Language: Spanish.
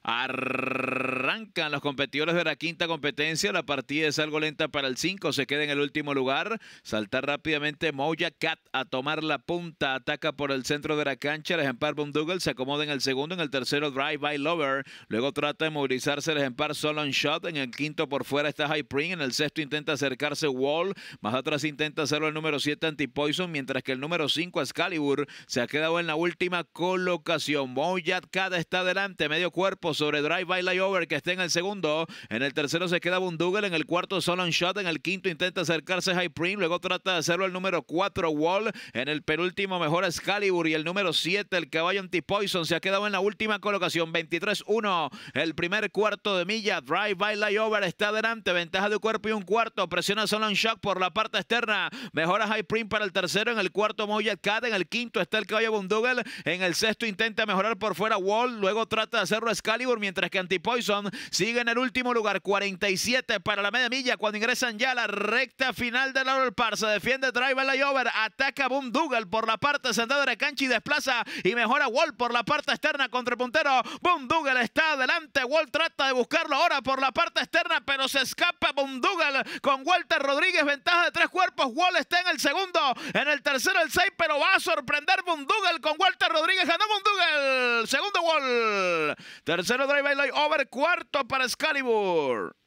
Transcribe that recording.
Arrancan los competidores de la quinta competencia. La partida es algo lenta para el 5. Se queda en el último lugar. Salta rápidamente Moja Cat a tomar la punta. Ataca por el centro de la cancha. El ejemplar Boondoogle se acomoda en el segundo. En el tercero Drive By Lover. Luego trata de movilizarse el ejemplar Solon Shot. En el quinto por fuera está High Pring. En el sexto intenta acercarse Wall. Más atrás intenta hacerlo el número 7 Anti-Poison. Mientras que el número 5 Excalibur se ha quedado en la última colocación. Moja Cat está adelante. Medio cuerpo sobre Drive By Layover, que está en el segundo. En el tercero se queda Boondoogle. En el cuarto Solon Shot. En el quinto intenta acercarse High Pring. Luego trata de hacerlo el número 4 Wall. En el penúltimo mejor Excalibur. Y el número 7 el caballo Anti-Poison se ha quedado en la última colocación. 23-1 el primer cuarto de milla. Drive By Layover está adelante. Ventaja de cuerpo y un cuarto. Presiona Solon Shot por la parte externa. Mejora High Pring para el tercero. En el cuarto Moja Cat. En el quinto está el caballo Boondoogle. En el sexto intenta mejorar por fuera Wall. Luego trata de hacerlo Excalibur. Mientras que Anti-Poison sigue en el último lugar. 47 para la media milla cuando ingresan ya a la recta final del Laurel Park. Se defiende Drive By Layover. Ataca Boondoogle por la parte central de la cancha y desplaza y mejora Wall por la parte externa contra el puntero. Boondoogle está adelante. Wall trata de buscarlo ahora por la parte externa, pero se escapa Boondoogle con Walter Rodríguez. Ventaja de 3 cuerpos. Wall está en el segundo. En el tercero el 6, pero va a sorprender Boondoogle con Walter Rodríguez. Ganó Boondoogle. Segundo Wall. Tercero Drive By Layover. Cuarto para Excalibur.